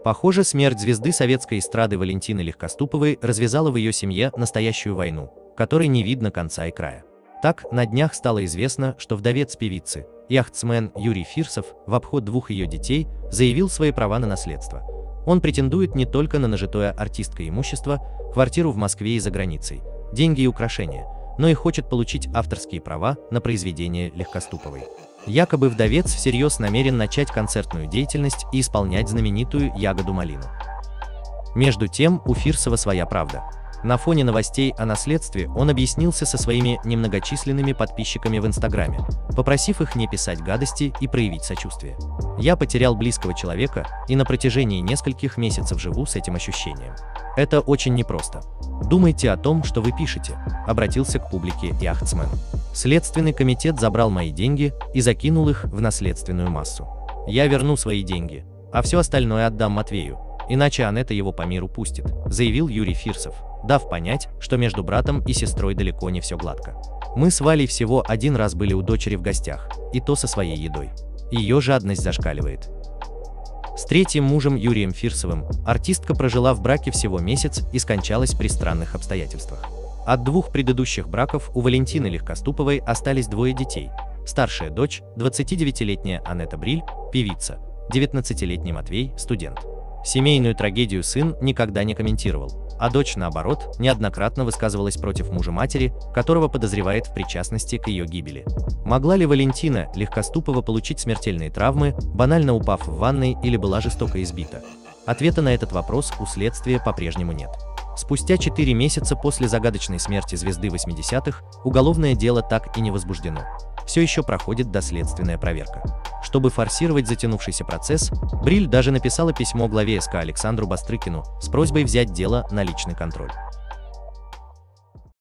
Похоже, смерть звезды советской эстрады Валентины Легкоступовой развязала в ее семье настоящую войну, которой не видно конца и края. Так, на днях стало известно, что вдовец певицы, яхтсмен Юрий Фирсов, в обход двух ее детей, заявил свои права на наследство. Он претендует не только на нажитое артисткой имущество, квартиру в Москве и за границей, деньги и украшения, но и хочет получить авторские права на произведения Легкоступовой. Якобы вдовец всерьез намерен начать концертную деятельность и исполнять знаменитую «Ягоду малину». Между тем, у Фирсова своя правда. На фоне новостей о наследстве он объяснился со своими немногочисленными подписчиками в Инстаграме, попросив их не писать гадости и проявить сочувствие. «Я потерял близкого человека и на протяжении нескольких месяцев живу с этим ощущением. Это очень непросто. Думайте о том, что вы пишете», — обратился к публике яхтсмен. «Следственный комитет забрал мои деньги и закинул их в наследственную массу. Я верну свои деньги, а все остальное отдам Матвею, иначе Анетта его по миру пустит», — заявил Юрий Фирсов, дав понять, что между братом и сестрой далеко не все гладко. «Мы с Валей всего один раз были у дочери в гостях, и то со своей едой. Ее жадность зашкаливает». С третьим мужем Юрием Фирсовым артистка прожила в браке всего месяц и скончалась при странных обстоятельствах. От двух предыдущих браков у Валентины Легкоступовой остались двое детей. Старшая дочь, 29-летняя Анетта Бриль, певица, 19-летний Матвей, студент. Семейную трагедию сын никогда не комментировал, а дочь, наоборот, неоднократно высказывалась против мужа матери, которого подозревает в причастности к ее гибели. Могла ли Валентина Легкоступова получить смертельные травмы, банально упав в ванной, или была жестоко избита? Ответа на этот вопрос у следствия по-прежнему нет. Спустя 4 месяца после загадочной смерти звезды 80-х уголовное дело так и не возбуждено. Все еще проходит доследственная проверка. Чтобы форсировать затянувшийся процесс, Бриль даже написала письмо главе СК Александру Бастрыкину с просьбой взять дело на личный контроль.